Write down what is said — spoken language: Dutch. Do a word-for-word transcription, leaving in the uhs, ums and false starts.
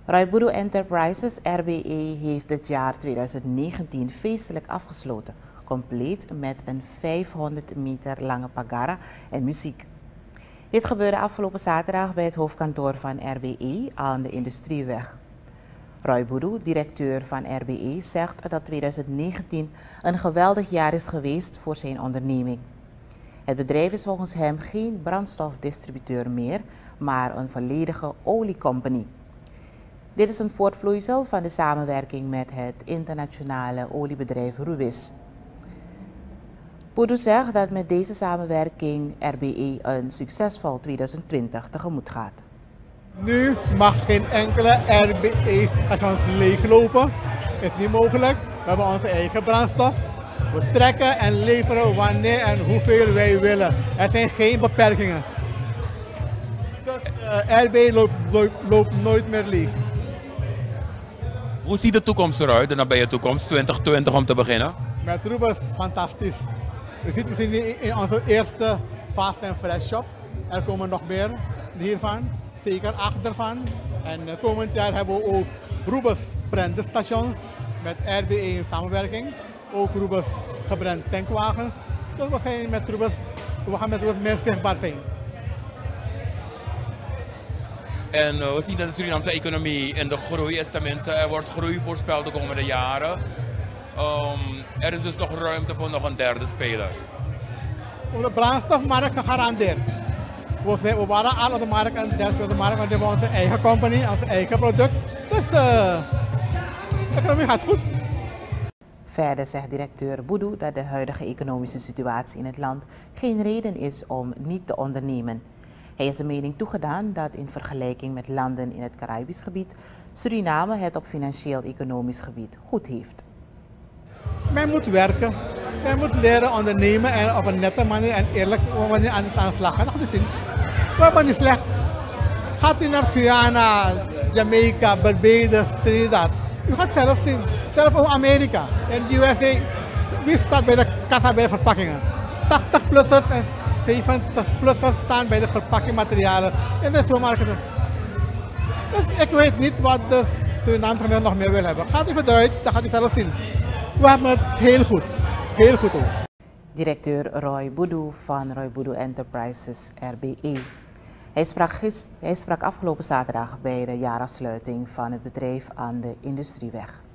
Roy Boedoe Enterprises R B E heeft het jaar tweeduizend negentien feestelijk afgesloten, compleet met een vijfhonderd meter lange pagara en muziek. Dit gebeurde afgelopen zaterdag bij het hoofdkantoor van R B E aan de Industrieweg. Roy Boedoe, directeur van R B E, zegt dat tweeduizend negentien een geweldig jaar is geweest voor zijn onderneming. Het bedrijf is volgens hem geen brandstofdistributeur meer, maar een volledige oliecompany. Dit is een voortvloeisel van de samenwerking met het internationale oliebedrijf Rubis. Boedoe zegt dat met deze samenwerking R B E een succesvol tweeduizend twintig tegemoet gaat. Nu mag geen enkele R B E-station leeglopen. Dat is niet mogelijk. We hebben onze eigen brandstof. We trekken en leveren wanneer en hoeveel wij willen. Er zijn geen beperkingen. Dus uh, R B E loopt, loopt, loopt nooit meer leeg. Hoe ziet de toekomst eruit, de nabije toekomst, twintig twintig om te beginnen? Met Rubis, fantastisch. U ziet misschien in onze eerste Fast and Fresh shop. Er komen nog meer hiervan, zeker acht ervan. En komend jaar hebben we ook Rubis brandstations met R B E in samenwerking. Ook Rubis gebrand tankwagens. Dus we, zijn met Rubis, we gaan met Rubis meer zichtbaar zijn. En uh, we zien dat de Surinaamse economie in de groei is, tenminste. Er wordt groei voorspeld de komende jaren. Um, er is dus nog ruimte voor nog een derde speler. Op de brandstofmarkt gegarandeerd. We, zijn, we waren al op de markt en de markt, want we hebben onze eigen company, onze eigen product. Dus uh, de economie gaat goed. Verder zegt directeur Boedoe dat de huidige economische situatie in het land geen reden is om niet te ondernemen. Hij is de mening toegedaan dat in vergelijking met landen in het Caribisch gebied Suriname het op financieel-economisch gebied goed heeft. Men moet werken, men moet leren ondernemen en op een nette manier en eerlijk wanneer aan de slag gaan. Dat gaat u zien. We hebben niet slecht. Gaat u naar Guyana, Jamaica, Barbados, Trinidad. U gaat zelf zien. Zelf ook Amerika en de U S A. Wie staat bij de kassa bij de verpakkingen? tachtig-plussers en zeventig-plussers staan bij de verpakkingmaterialen in de supermarkten. Dus ik weet niet wat de Surinaamse gemeenschap nog meer wil hebben. Gaat even eruit, dan gaat u zelf zien. We hebben het heel goed. Heel goed ook. Directeur Roy Boedoe van Roy Boedoe Enterprises R B E. Hij sprak, gist, hij sprak afgelopen zaterdag bij de jaarafsluiting van het bedrijf aan de Industrieweg.